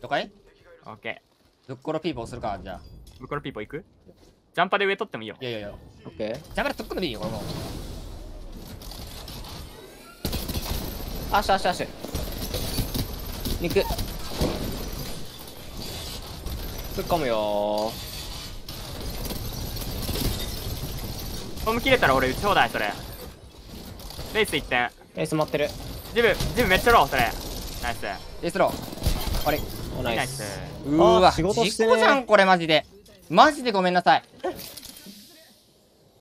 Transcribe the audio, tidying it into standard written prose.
了解？ オッケぶっころピーポーするか、じゃあ。 ー。ブコロピーポー行く？ジャンパで上取ってもいいよ。 いやいやいや。 オッケー。 ジャンパで突っ込んでもいいよ、これもう。 アッシュアッシュアッシュ。肉。突っ込むよホーム切れたら俺打ち放題、それ。レイス1点。 ー。レース待ってる。 ジムめっちゃロー、それ。ナイス。 レスロー。あれ。 おナナイス。 イス。 うーわ、 仕事してね事故じゃん、これマジで。マジでごめんなさい。